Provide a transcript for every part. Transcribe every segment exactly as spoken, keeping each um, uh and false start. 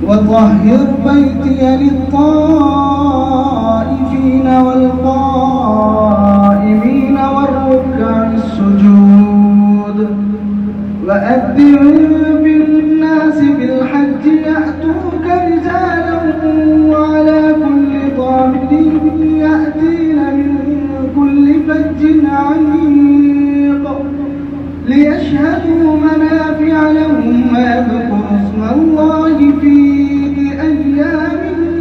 وطهر بيتي للطائفين والقائمين والركع السجود وأذن بالناس بالحج يأتوك رجالا وعلى كل ضامر يأتين من كل فج عميق ليشهدوا منافع لهم ويذكروا اسم الله في أيام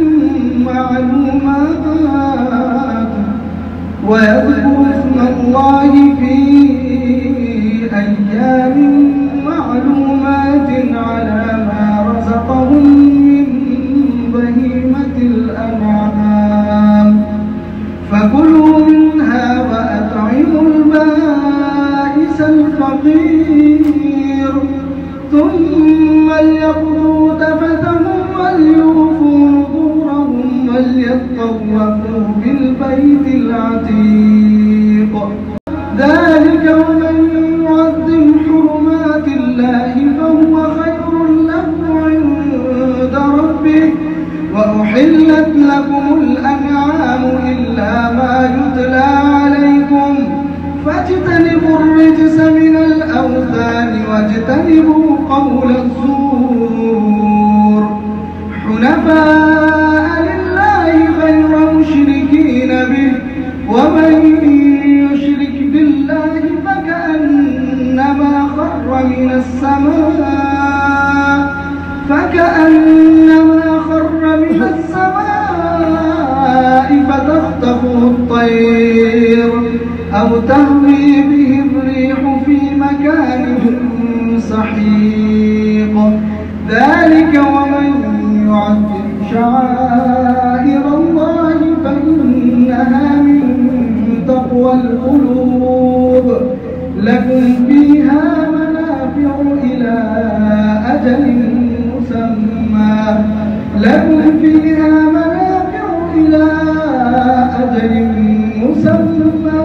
معلومات ويذكروا اسم الله في أيام معلومات على ما رزقهم من بهيمة الأنعام فكلوا منها وأطعموا البائس الفقير ثم ليقضوا تفثهم وليوفوا نذورهم وليطوفوا بالبيت العتيق ذلك ومن يعظم حرمات الله فهو خير له عند ربه وأحلت لكم الأنعام إلا ما يتلى عليكم فاجتنبوا الرجس من الأوثان واجتنبوا قول الزور حنفاء لله غير مشركين به ومن يشرك بالله فكأنما خر من السماء فكأنما خر من السماء فتخطفه الطير أو تهوي به الريح في مكان سحيق ذلك ومن يعظم شعائر الله فإنها من تقوى القلوب لكم فيها منافع إلى أجل مسمى لكم فيها منافع إلى أجل مسمى